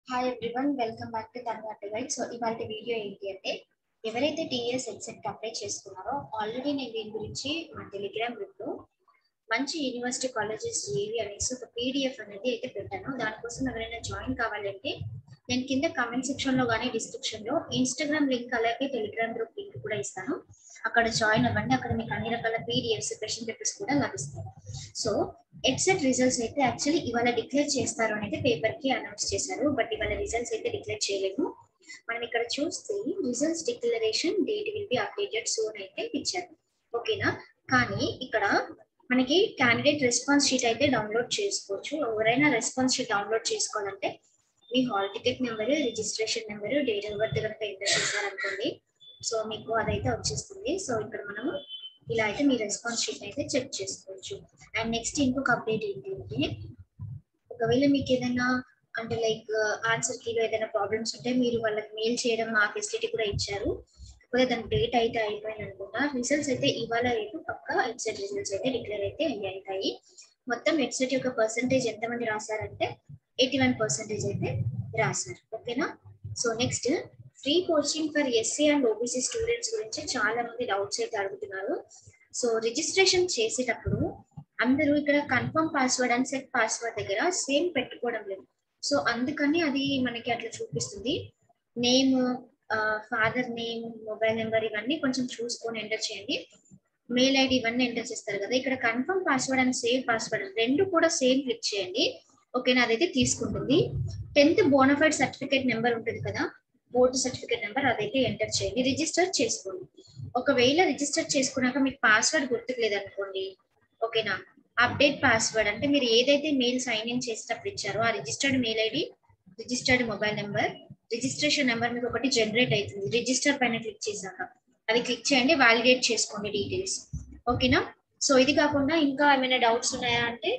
Hi everyone, welcome back to తన్వాట్ guide. So ఇవాళ video ఏంటి అంటే, ఎవరైతే టీఎస్ ఎగ్జామ్కి అప్లై చేసుకున్నారో ఆల్రెడీ నేను దీని గురించి మా టెలిగ్రామ్ గ్రూప్లో మంచి యూనివర్సిటీ కాలేజెస్ ఏవి అనేసి ఒక పీడిఎఫ్ అనేది అయితే పెట్టాను. దానికోసం ఎవరైనా జాయిన్ కావాలంటే నేను కింద కామెంట్ సెక్షన్లో కానీ డిస్క్రిప్షన్లో ఇన్స్టాగ్రామ్ లింక్ అలాగే టెలిగ్రామ్ గ్రూప్ లింక్ కూడా ఇస్తాను. అక్కడ జాయిన్ అవ్వండి. అక్కడ మీకు అన్ని రకాల పీడిఎఫ్స్, క్వశ్చన్ పేపర్స్ కూడా లభిస్తాయి. సో ఎగ్జాక్ట్ రిజల్ట్స్ అయితే యాక్చువల్లీ ఇవాళ డిక్లేర్ చేస్తారు అని అయితే పేపర్ కి అనౌన్స్ చేశారు. బట్ ఇవాళ రిజల్ట్స్ అయితే డిక్లేర్ చేయలేము. మనం ఇక్కడ చూస్తే results declaration date will be updated soon అయితే ఇచ్చారు. ఓకేనా? కానీ ఇక్కడ మనకి క్యాండిడేట్ రెస్పాన్స్ షీట్ అయితే డౌన్లోడ్ చేసుకోవచ్చు. ఎవరైనా రెస్పాన్స్ షీట్ డౌన్లోడ్ చేసుకోవాలంటే మీ hall ticket number, registration number, date of birth కనుక ఎంటర్ చేశారనుకోండి, సో మీకు అదైతే వచ్చేస్తుంది. సో ఇక్కడ మనము ఇలా అయితే మీ రెస్పాన్స్ షీట్ అయితే చెక్ చేసుకోవచ్చు. అండ్ నెక్స్ట్ ఇంకొక అప్డేట్ ఏంటి అంటే, ఒకవేళ మీకు ఏదైనా అంటే లైక్ ఆన్సర్ కీలో ఏదైనా ప్రాబ్లమ్స్ ఉంటే మీరు వాళ్ళకి మెయిల్ చేయడం ఆ ఫెసిలిటీ కూడా ఇచ్చారు. కాకపోతే దాని డేట్ అయితే అయిపోయింది అనుకుంటా. రిజల్ట్స్ అయితే ఇవాళ రేపు పక్కా ఎగ్జాక్ట్ రిజల్ట్స్ అయితే డిక్లేర్ అయితే అయ్యాయి. మొత్తం ఎగ్జాక్ట్ యొక్క పర్సంటేజ్ ఎంతమంది రాశారంటే 81% అయితే రాశారు. ఓకేనా? So next free coaching for SC and OBC students గురించి చాలా మంది డౌట్స్ అయితే అడుగుతున్నారు. సో రిజిస్ట్రేషన్ చేసేటప్పుడు అందరూ ఇక్కడ confirm password and set password దగ్గర సేమ్ పెట్టుకోవడం లేదు. సో అందుకని అది మనకి అట్లా చూపిస్తుంది. Name, father name, mobile number ఇవన్నీ కొంచెం చూసుకొని ఎంటర్ చేయండి. మెయిల్ ఐడి ఇవన్నీ ఎంటర్ చేస్తారు కదా, ఇక్కడ confirm password and save password రెండు కూడా సేమ్ క్లిక్ చేయండి. ఓకేనా? అదైతే తీసుకుంటుంది. 10th బోనఫైడ్ సర్టిఫికేట్ నెంబర్ ఉంటుంది కదా, ఓటర్ సర్టిఫికేట్ నెంబర్, అదైతే ఎంటర్ చేయండి. రిజిస్టర్ చేసుకోండి. ఒకవేళ రిజిస్టర్ చేసుకున్నాక మీకు పాస్వర్డ్ గుర్తులేదు అనుకోండి, ఓకేనా, అప్డేట్ పాస్వర్డ్ అంటే మీరు ఏదైతే మెయిల్ సైన్ ఇన్ చేసేటప్పుడు ఇచ్చారో ఆ registered mail ID, registered mobile number, registration number మీకు ఒకటి జనరేట్ అవుతుంది. రిజిస్టర్ పైన క్లిక్ చేశాక అది క్లిక్ చేయండి, వాలిడేట్ చేసుకోండి డీటెయిల్స్. ఓకేనా? సో ఇది కాకుండా ఇంకా ఏమైనా డౌట్స్ ఉన్నాయా అంటే,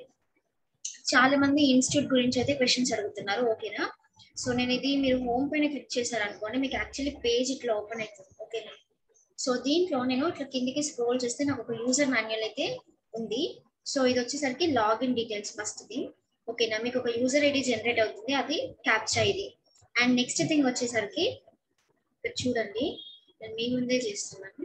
చాలా మంది ఇన్స్టిట్యూట్ గురించి అయితే క్వశ్చన్స్ అడుగుతున్నారు. ఓకేనా? సో నేను ఇది మీరు హోమ్ పైన క్లిక్ చేశారనుకోండి, మీకు యాక్చువల్లీ పేజ్ ఇట్లా ఓపెన్ అవుతుంది. ఓకేనా? సో దీంట్లో నేను ఇట్లా కిందికి స్క్రోల్ చేస్తే నాకు ఒక యూజర్ మాన్యువల్ అయితే ఉంది. సో ఇది వచ్చేసరికి లాగిన్ డీటెయిల్స్ ఫస్ట్ ది. ఓకేనా? మీకు ఒక యూజర్ ఐడి జనరేట్ అవుతుంది, అది క్యాప్చా ఇది. అండ్ నెక్స్ట్ థింగ్ వచ్చేసరికి చూడండి, నేను మీ ముందే చేస్తున్నాను.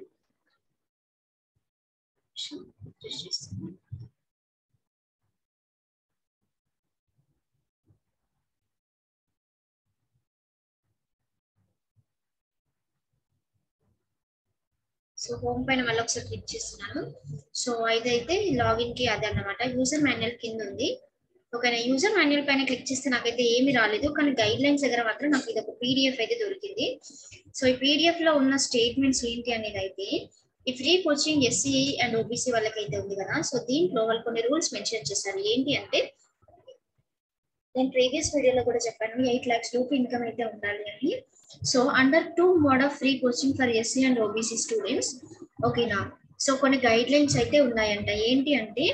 సో హోమ్ పైన మళ్ళీ ఒకసారి క్లిక్ చేస్తున్నాను. సో ఇదైతే లాగిన్ కి అదే అన్నమాట. యూజర్ మాన్యువల్ కింద ఉంది. ఓకేనా? యూజర్ మాన్యువల్ పైన క్లిక్ చేస్తే నాకైతే ఏమి రాలేదు, కానీ గైడ్ లైన్స్ దగ్గర మాత్రం నాకు ఇది ఒక పీడిఎఫ్ అయితే దొరికింది. సో ఈ పీడిఎఫ్ లో ఉన్న స్టేట్మెంట్స్ ఏంటి అనేది అయితే, ఈ free coaching SC and OBC వాళ్ళకైతే ఉంది కదా, సో దీంట్లో వాళ్ళు కొన్ని రూల్స్ మెన్షన్ చేశారు. ఏంటి అంటే, నేను ప్రీవియస్ వీడియోలో కూడా చెప్పాను 8 lakhs లోపు ఇన్కమ్ అయితే ఉండాలి అని. So under 2 mode of free coaching for SC and OBC students. ఓకేనా? సో కొన్ని గైడ్ లైన్స్ అయితే ఉన్నాయంట. ఏంటి అంటే,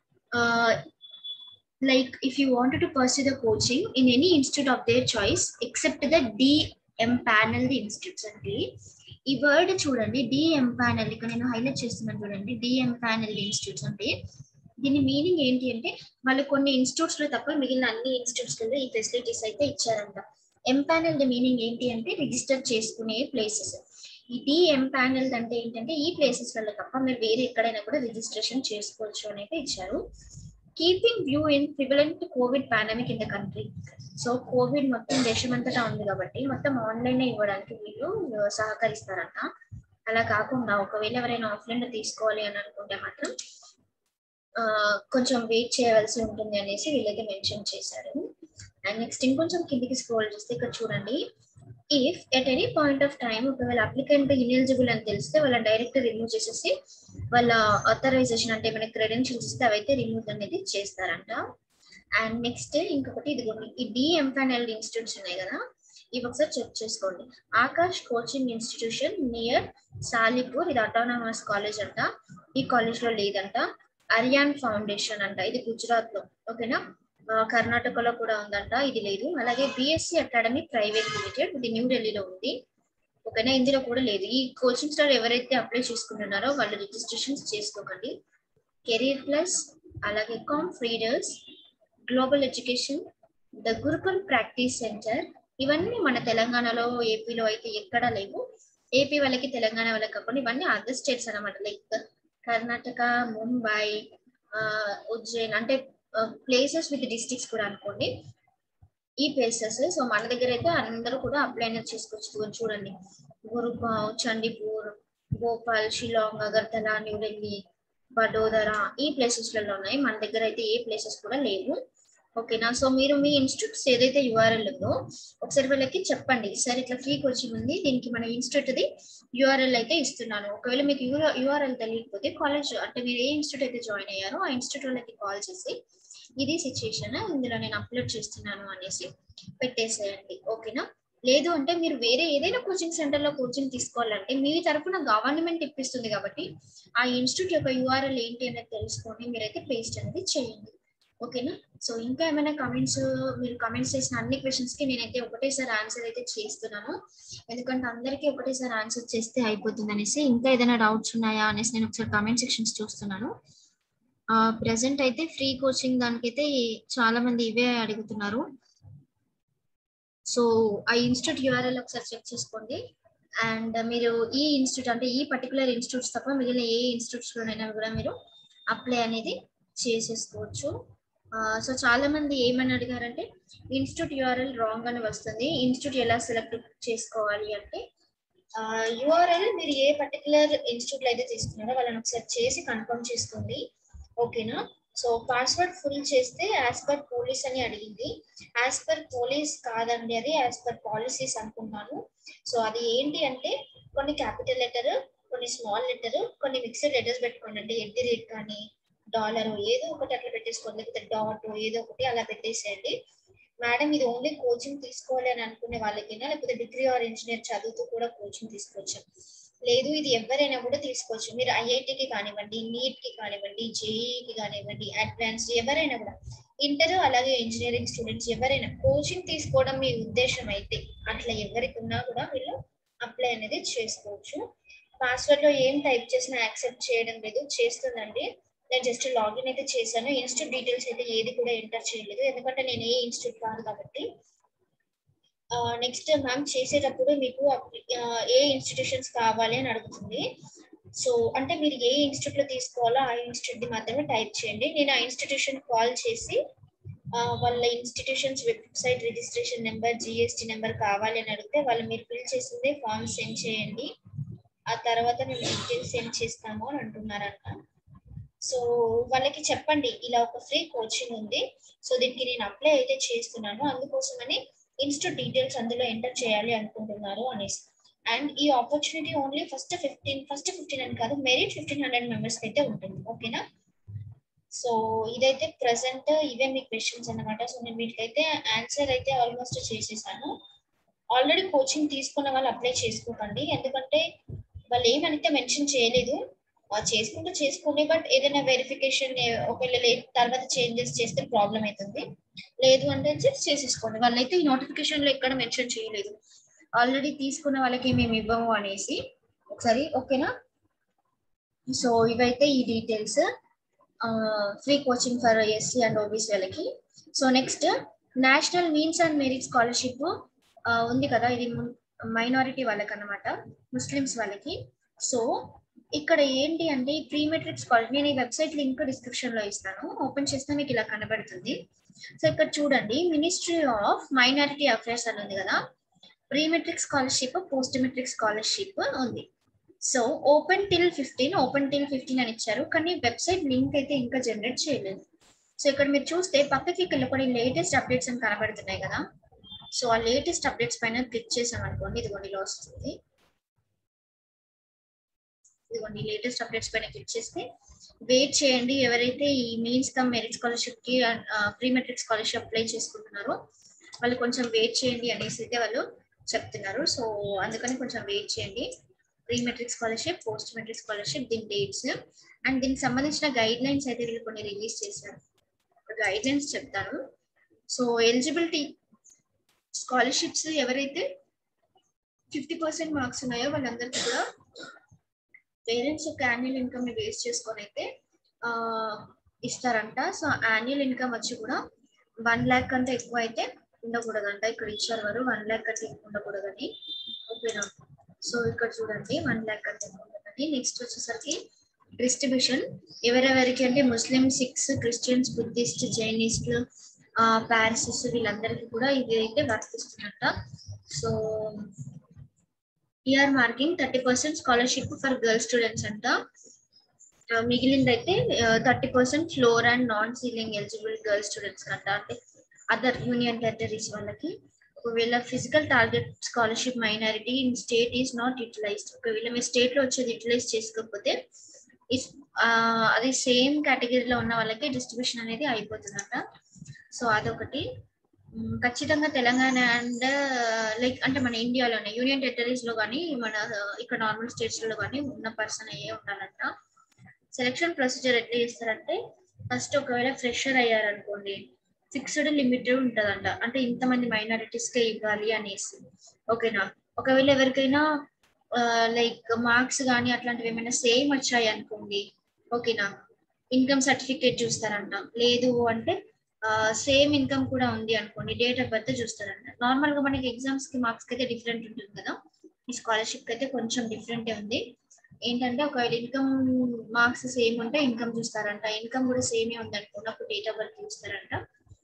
like if you wanted to pursue the coaching in any institute of their choice except the de-empaneled institutes అంటే ఈ word చూడండి, de-empaneled, ఇక్కడ నేను హైలైట్ చేస్తున్నాను చూడండి. de-empaneled institutes అంటే దీని మీనింగ్ ఏంటి అంటే, వాళ్ళు కొన్ని ఇన్స్టిట్యూట్స్ లో తప్ప మిగిలిన అన్ని ఇన్స్టిట్యూట్స్ కింద ఈ ఫెసిలిటీస్ అయితే ఇచ్చారంట. ఎంపానల్డ్ మీనింగ్ ఏంటి అంటే రిజిస్టర్ చేసుకునే ప్లేసెస్. ఈ de-empaneled అంటే ఏంటంటే, ఈ ప్లేసెస్ వల్ల తప్ప మీరు వేరే ఎక్కడైనా కూడా రిజిస్ట్రేషన్ చేసుకోవచ్చు అని అయితే ఇచ్చారు. Keeping view in prevalent covid pandemic in the country. So covid మొత్తం దేశమంతటా ఉంది కాబట్టి మొత్తం ఆన్లైన్ ఇవ్వడానికి వీళ్ళు సహకరిస్తారంట. అలా కాకుండా ఒకవేళ ఎవరైనా ఆఫ్లైన్ లో తీసుకోవాలి అని అనుకుంటే మాత్రం కొంచెం వెయిట్ చేయవలసి ఉంటుంది అనేసి వీళ్ళైతే మెన్షన్ చేశారు. అండ్ నెక్స్ట్ ఇంకొంచెం కిందికి స్క్రోల్ చేస్తే ఇక్కడ చూడండి, if at any point of time ఒకవేళ అప్లికెంట్ ఇనెలిజిబుల్ అని తెలిస్తే వాళ్ళని డైరెక్ట్ రిమూవ్ చేసేసి వాళ్ళ ఆథరైజేషన్ అంటే మనకి క్రెడెన్షియల్స్ ఇస్తే అవైతే రిమూవ్ అనేది చేస్తారంట. అండ్ నెక్స్ట్ ఇంకొకటి ఇదిగోండి, ఈ de-empaneled ఇన్స్టిట్యూట్స్ ఉన్నాయి కదా, ఇవి ఒకసారి చెక్ చేసుకోండి. Aakash coaching institution near Salipur, ఇది అటానమస్ కాలేజ్ అంట, ఈ కాలేజ్ లో లేదంట. అరియాన్ ఫౌండేషన్ అంట, ఇది గుజరాత్ లో. ఓకేనా? కర్ణాటకలో కూడా ఉందంట, ఇది లేదు. అలాగే బిఎస్సి అకాడమీ ప్రైవేట్ లిమిటెడ్, ఇది న్యూఢిల్లీలో ఉంది. ఓకేనా? ఇందులో కూడా లేదు. ఈ కోచింగ్ స్టార్ ఎవరైతే అప్లై చేసుకుంటున్నారో వాళ్ళు రిజిస్ట్రేషన్స్ చేసుకోకండి. కెరీర్ ప్లస్, అలాగే కామ్ ఫ్రీడర్స్, global education, the Gurukul practice centre, ఇవన్నీ మన తెలంగాణలో ఏపీలో అయితే ఎక్కడా లేవు. ఏపీ వాళ్ళకి తెలంగాణ వాళ్ళకి కాకుండా ఇవన్నీ అదర్ స్టేట్స్ అనమాట. లైక్ కర్ణాటక, ముంబై, ఉజ్జయిన్ అంటే ప్లేసెస్ విత్ డిస్ట్రిక్ట్స్ కూడా అనుకోండి. ఈ ప్లేసెస్ సో మన దగ్గర అయితే అందరూ కూడా అప్లై అనేది చేసుకోవచ్చు. చూడండి, గురుగావ్, చండీపూర్, భోపాల్, షిలాంగ్, అగర్తలా, న్యూఢిల్లీ, వడోదరా ఈ ప్లేసెస్లలో ఉన్నాయి. మన దగ్గర అయితే ఏ ప్లేసెస్ కూడా లేవు. ఓకేనా. సో మీరు మీ ఇన్స్టిట్యూట్స్ ఏదైతే యూఆర్ఎల్ ఉందో ఒకసారి వీళ్ళకి చెప్పండి, సార్ ఇట్లా ఫ్రీ కోచింగ్ ఉంది, దీనికి మన ఇన్స్టిట్యూట్ది యూఆర్ఎల్ అయితే ఇస్తున్నాను. ఒకవేళ మీకు యూఆర్ఎల్ తెలియకపోతే కాలేజ్ అంటే మీరు ఏ ఇన్స్టిట్యూట్ అయితే జాయిన్ అయ్యారో ఆ ఇన్స్టిట్యూట్ వాళ్ళకి కాల్ చేసి ఇది సిచ్యుయేషన్, ఇందులో నేను అప్లోడ్ చేస్తున్నాను అనేసి పెట్టేసేయండి. ఓకేనా. లేదు అంటే మీరు వేరే ఏదైనా కోచింగ్ సెంటర్ లో కోచింగ్ తీసుకోవాలంటే మీ తరఫున గవర్నమెంట్ ఇప్పిస్తుంది కాబట్టి ఆ ఇన్స్టిట్యూట్ యొక్క యూఆర్ఎల్ ఏంటి అనేది తెలుసుకొని మీరైతే పేస్ట్ అనేది చేయండి. ఓకేనా. సో ఇంకా ఏమైనా కమెంట్స్, మీరు కమెంట్స్ చేసిన అన్ని క్వశ్చన్స్ కి నేనైతే ఒకటేసారి ఆన్సర్ అయితే చేస్తున్నాను, ఎందుకంటే అందరికీ ఒకటేసారి ఆన్సర్ చేస్తే అయిపోతుంది అనేసి. ఇంకా ఏదైనా డౌట్స్ ఉన్నాయా అనేసి నేను ఒకసారి కమెంట్ సెక్షన్స్ చూస్తున్నాను. ప్రెసెంట్ అయితే ఫ్రీ కోచింగ్ దానికైతే చాలా మంది ఇవే అడుగుతున్నారు. సో ఆ ఇన్స్టిట్యూట్ యూఆర్ఎల్ ఒకసారి చెక్ చేసుకోండి. అండ్ మీరు ఈ ఇన్స్టిట్యూట్ అంటే ఈ పర్టికులర్ ఇన్స్టిట్యూట్స్ తప్ప మిగిలిన ఏ ఇన్స్టిట్యూట్స్ లోనైనా కూడా మీరు అప్లై అనేది చేసేసుకోవచ్చు. సో చాలా మంది ఏమని అడిగారంటే ఇన్స్టిట్యూట్ యూఆర్ఎల్ రాంగ్ అని వస్తుంది, ఇన్స్టిట్యూట్ ఎలా సెలెక్ట్ చేసుకోవాలి అంటే యూఆర్ఎల్ మీరు ఏ పర్టికులర్ ఇన్స్టిట్యూట్ లో అయితే తీసుకున్నారో వాళ్ళని ఒకసారి చేసి కన్ఫర్మ్ చేసుకోండి. ఓకేనా. సో పాస్వర్డ్ ఫుల్ చేస్తే యాజ్ పర్ పోలీస్ అని అడిగింది. యాజ్ పర్ పోలీస్ కాదండి, అది యాజ్ పర్ పాలసీస్ అనుకున్నాను. సో అది ఏంటి అంటే కొన్ని క్యాపిటల్ లెటర్, కొన్ని స్మాల్ లెటర్, కొన్ని మిక్స్డ్ లెటర్స్ పెట్టుకోండి. @ కానీ డాలర్ ఏదో ఒకటి అట్లా పెట్టేసుకోండి, లేకపోతే డాట్ ఏదో ఒకటి అలా పెట్టేసేయండి. మేడం ఇది ఓన్లీ కోచింగ్ తీసుకోవాలి అని అనుకునే వాళ్ళకైనా, లేకపోతే డిగ్రీ ఆర్ ఇంజనీర్ చదువుతూ కూడా కోచింగ్ తీసుకోవచ్చు. లేదు ఇది ఎవరైనా కూడా తీసుకోవచ్చు. మీరు ఐఐటికి కానివ్వండి, నీట్కి కానివ్వండి, జేఈకి కానివ్వండి, అడ్వాన్స్డ్ ఎవరైనా కూడా, ఇంటర్ అలాగే ఇంజనీరింగ్ స్టూడెంట్స్ ఎవరైనా కోచింగ్ తీసుకోవడం మీ ఉద్దేశం అయితే అట్లా ఎవరికి ఉన్నా కూడా వీళ్ళు అప్లై అనేది చేసుకోవచ్చు. పాస్వర్డ్ లో ఏం టైప్ చేసినా యాక్సెప్ట్ చేయడం లేదు, చేస్తుందండి. నేను జస్ట్ లాగిన్ అయితే చేశాను, ఇన్స్టిట్యూట్ డీటెయిల్స్ అయితే ఏది కూడా ఎంటర్ చేయలేదు, ఎందుకంటే నేను ఏ ఇన్స్టిట్యూట్ కాదు కాబట్టి. నెక్స్ట్ మ్యామ్ చేసేటప్పుడు మీకు ఏ ఇన్స్టిట్యూషన్స్ కావాలి అని అడుగుతుంది. సో అంటే మీరు ఏ ఇన్స్టిట్యూట్ లో తీసుకోవాలో ఆ ఇన్స్టిట్యూట్ ది మాత్రమే టైప్ చేయండి. నేను ఆ ఇన్స్టిట్యూషన్ కాల్ చేసి వాళ్ళ institutions website registration number, GST number కావాలి అని అడిగితే వాళ్ళు మీరు ఫిల్ చేసిందే ఫామ్ సెండ్ చేయండి, ఆ తర్వాత మేము డీటెయిల్స్ సెండ్ చేస్తాము అని అంటున్నారంట. సో వాళ్ళకి చెప్పండి ఇలా ఒక ఫ్రీ కోచింగ్ ఉంది, సో దీనికి నేను అప్లై అయితే చేస్తున్నాను, అందుకోసమని ఇన్స్టిట్యూట్ డీటెయిల్స్ అందులో ఎంటర్ చేయాలి అనుకుంటున్నారు అనేసి. అండ్ ఈ ఆపర్చునిటీ ఓన్లీ ఫస్ట్ 15 అని కాదు, మెరిట్ 1500 మెంబర్స్ అయితే ఉంటుంది. ఓకేనా. సో ఇదైతే ప్రెసెంట్ ఇవే మీ క్వశ్చన్స్ అన్నమాట. సో నేను వీటికైతే ఆన్సర్ అయితే ఆల్మోస్ట్ చేసేసాను. ఆల్రెడీ కోచింగ్ తీసుకున్న వాళ్ళు అప్లై చేసుకోకండి, ఎందుకంటే వాళ్ళు ఏమైతే మెన్షన్ చేయలేదు, చేసుకుంటే చేసుకోండి, బట్ ఏదైనా వెరిఫికేషన్ ఒకవేళ తర్వాత చేంజెస్ చేస్తే ప్రాబ్లం అవుతుంది. లేదు అంటే జస్ట్ చేసేసుకోండి. వాళ్ళైతే ఈ నోటిఫికేషన్ లో ఎక్కడ మెన్షన్ చేయలేదు ఆల్రెడీ తీసుకున్న వాళ్ళకి మేము ఇవ్వము అనేసి. ఒకసారి ఓకేనా. సో ఇవైతే ఈ details free coaching for SC and OBC వాళ్ళకి. So next national means and merit scholarship ఉంది కదా, ఇది మైనారిటీ వాళ్ళకి అన్నమాట, ముస్లిమ్స్ వాళ్ళకి. సో ఇక్కడ ఏంటి అంటే ఈ ప్రీ మెట్రిక్ స్కాలర్షిప్, నేను ఈ వెబ్సైట్ లింక్ డిస్క్రిప్షన్ లో ఇస్తాను, ఓపెన్ చేస్తే మీకు ఇలా కనబడుతుంది. సో ఇక్కడ చూడండి, మినిస్ట్రీ ఆఫ్ మైనారిటీ అఫైర్స్ అని ఉంది కదా, pre matric scholarship, post matric scholarship ఉంది. సో ఓపెన్ టిల్ 15 అని ఇచ్చారు, కానీ వెబ్సైట్ లింక్ అయితే ఇంకా జనరేట్ చేయలేదు. సో ఇక్కడ మీరు చూస్తే పక్కకి కొన్ని లేటెస్ట్ అప్డేట్స్ అని కనబడుతున్నాయి కదా, సో ఆ లేటెస్ట్ అప్డేట్స్ పైన క్లిక్ చేసాం అనుకోండి, ఇదిగోండి ఇలా వస్తుంది. ఇదిగోండి లేటెస్ట్ అప్డేట్స్ పైన క్లిక్ చేస్తే వెయిట్ చేయండి, ఎవరైతే ఈ మీన్స్ కమ్ మెరిట్ స్కాలర్షిప్ కి ప్రీ మెట్రిక్ స్కాలర్షిప్ అప్లై చేసుకుంటున్నారో వాళ్ళు కొంచెం వెయిట్ చేయండి అనేసి అయితే వాళ్ళు చెప్తున్నారు. సో అందుకని కొంచెం వెయిట్ చేయండి. Pre matric scholarship, post matric scholarship, దీని డేట్స్ అండ్ దీనికి సంబంధించిన గైడ్ లైన్స్ అయితే వీళ్ళు కొన్ని రిలీజ్ చేశారు. గైడ్ లైన్స్ చెప్తాను. సో ఎలిజిబిలిటీ స్కాలర్షిప్స్ ఎవరైతే 50% మార్క్స్ ఉన్నాయో వాళ్ళందరికీ కూడా పేరెంట్స్ యొక్క యాన్యువల్ ఇన్కమ్ ని బేస్ చేసుకొని అయితే ఇస్తారంట. సో యాన్యువల్ ఇన్కమ్ వచ్చి కూడా 1 lakh కంటే ఎక్కువ అయితే ఉండకూడదంట. ఇక్కడ ఇచ్చారు వారు 1 lakh కంటే ఎక్కువ ఉండకూడదని. ఓకేనా. సో ఇక్కడ చూడండి 1 lakh కంటే ఎక్కువ ఉండదని. నెక్స్ట్ వచ్చేసరికి డిస్ట్రిబ్యూషన్ ఎవరెవరికి అంటే Muslim, Sikhs, Christians, Buddhist, Jainist, Parsis వీళ్ళందరికీ కూడా ఇది అయితే వర్తిస్తున్నట్ట. So your marking 30% scholarship for girl students అంట. మిగిలిందైతే 30% floor and non ceiling eligible girl students అంట. అంటే అదర్ యూనియన్ టెరిటరీస్ వాళ్ళకి. ఒకవేళ physical target scholarship minority in state is not utilized. ఒకవేళ మీ స్టేట్ లో వచ్చేది యూటిలైజ్ చేసుకోకపోతే అది సేమ్ కేటగిరీలో ఉన్న వాళ్ళకి డిస్ట్రిబ్యూషన్ అనేది అయిపోతుందంట. సో అదొకటి. ఖచ్చితంగా తెలంగాణ అండ్ లైక్ అంటే మన ఇండియాలోనే యూనియన్ టెరిటరీస్ లో కానీ మన ఇక్కడ నార్మల్ స్టేట్స్ లో కానీ ఉన్న పర్సన్ అయ్యే ఉండాలంట. సెలక్షన్ ప్రొసీజర్ ఎట్లా చేస్తారంటే ఫస్ట్ ఒకవేళ ఫ్రెషర్ అయ్యారనుకోండి ఫిక్స్డ్ లిమిట్ ఉంటుందంట. అంటే ఇంతమంది మైనారిటీస్ కే ఇవ్వాలి అనేసి. ఓకేనా. ఒకవేళ ఎవరికైనా లైక్ మార్క్స్ కానీ అట్లాంటివి ఏమైనా సేమ్ వచ్చాయి అనుకోండి. ఓకేనా. ఇన్కమ్ సర్టిఫికేట్ చూస్తారంట. లేదు అంటే సేమ్ ఇన్కమ్ కూడా ఉంది అనుకోండి డేట్ ఆఫ్ బర్త్ చూస్తారంట. నార్మల్ గా మనకి ఎగ్జామ్స్ కి మార్క్స్ కి అయితే డిఫరెంట్ ఉంటుంది కదా. ఈ స్కాలర్షిప్ అయితే కొంచెం డిఫరెంటే ఉంది. ఏంటంటే ఒకవేళ ఇన్కమ్ మార్క్స్ సేమ్ ఉంటే ఇన్కమ్ చూస్తారంట. ఇన్కమ్ కూడా సేమే ఉంది అనుకోండి అప్పుడు డేట్ ఆఫ్ బర్త్ చూస్తారంట.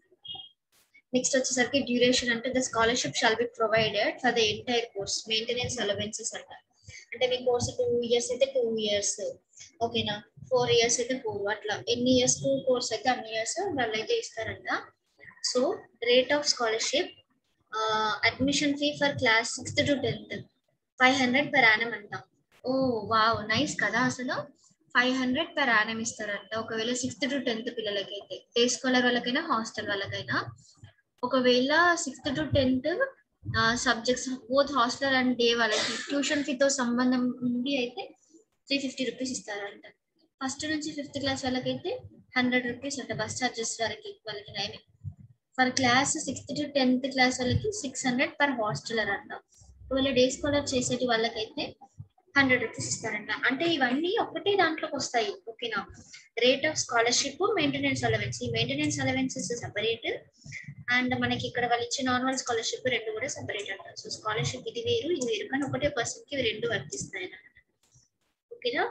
నెక్స్ట్ వచ్చేసరికి డ్యూరేషన్ అంటే the scholarship shall be provided for the entire course maintenance allowances అంట. అంటే మీ కోర్స్ 2 years అయితే 2 years, ఓకేనా. 4 years అయితే 4, అట్లా ఎన్ని ఇయర్స్ కోర్స్ అయితే అన్ని ఇయర్స్ వాళ్ళు అయితే ఇస్తారంట. So rate of scholarship admission fee for class 6th to 10th 500 per annum అంట. ఓ వావ్ నైస్ కదా. అసలు 500 per annum ఇస్తారంట. ఒకవేళ 6th to 10th పిల్లలకైతే డే స్కాలర్ వాళ్ళకైనా హాస్టల్ వాళ్ళకైనా. ఒకవేళ 6th to 10th subjects both hostel and day వాళ్ళకి ట్యూషన్ ఫీతో సంబంధం ఉండి అయితే 350 రూపీస్ ఇస్తారంట. ఫస్ట్ నుంచి 5th క్లాస్ వాళ్ళకైతే 100 రూపీస్ అంట బస్ ఛార్జెస్ వరకు వాళ్ళకి. Nine for class 6th to 10th class వాళ్ళకి 600 per హాస్టలర్ అంట. ఒకవేళ డే స్కాలర్ చేసేటి వాళ్ళకైతే 100 రూపీస్ ఇస్తారంట. అంటే ఇవన్నీ ఒకటే దాంట్లోకి వస్తాయి. ఓకేనా. Rate of scholarship, maintenance allowance. ఈ మెయింటెనెన్స్ అలవెన్సెస్ సెపరేట్ అండ్ మనకి ఇక్కడ వాళ్ళు ఇచ్చే నార్మల్ స్కాలర్షిప్ రెండు కూడా సెపరేట్ అంటారు. సో స్కాలర్షిప్ ఇది వేరు ఇది వేరు కానీ ఒకటే పర్సన్ కి ఇవి రెండు వర్తిస్తాయి అన్నమాట. ఓకేనా.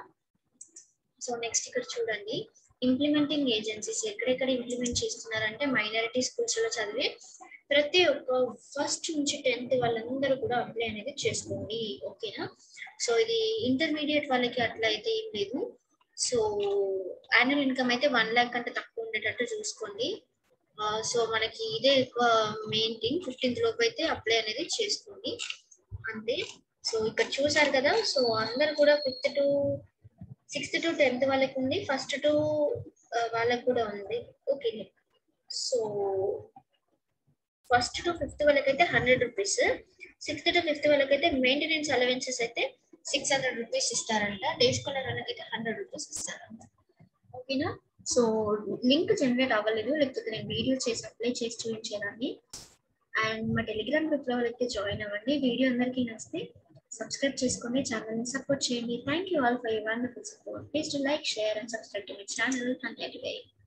సో నెక్స్ట్ ఇక్కడ చూడండి ఇంప్లిమెంటింగ్ ఏజెన్సీస్ ఎక్కడెక్కడ ఇంప్లిమెంట్ చేస్తున్నారంటే మైనారిటీ స్కూల్స్ లో చదివే ప్రతి ఒక్క ఫస్ట్ నుంచి 10th వాళ్ళందరూ కూడా అప్లై అనేది చేసుకోండి. ఓకేనా. సో ఇది ఇంటర్మీడియట్ వాళ్ళకి అట్లా అయితే ఏం లేదు. సో యాన్యువల్ ఇన్కమ్ అయితే 1 lakh కంటే తక్కువ ఉండేటట్టు చూసుకోండి. సో మనకి ఇదే ఎక్కువ మెయిన్ థింగ్. 15th లోపు అయితే అప్లై అనేది చేసుకోండి అంతే. సో ఇక్కడ చూసారు కదా. సో అందరు కూడా 6th to 10th వాళ్ళకి ఉంది, ఫస్ట్ టు వాళ్ళకి కూడా ఉంది. Okay. So first to 5th వాళ్ళకైతే 100 రూపీస్, 6th to 5th వాళ్ళకైతే మెయింటెనెన్స్ అలవెన్సెస్ అయితే 600 రూపీస్ ఇస్తారంట. డే స్కాలర్ వాళ్ళకైతే 100 రూపీస్ ఇస్తారంట. ఓకేనా. సో లింక్ జనరేట్ అవ్వలేదు, లేకపోతే నేను వీడియో చేసి అప్లై చేసి చూపించేదాన్ని. అండ్ మా టెలిగ్రామ్ గ్రూప్ లో అయితే జాయిన్ అవ్వండి. వీడియో అందరికీ నచ్చితే సబ్స్క్రైబ్ చేసుకోండి, ఛానల్ ని సపోర్ట్ చేయండి. Thank you all for your wonderful support. Please to like, share and subscribe to my channel. Thank you.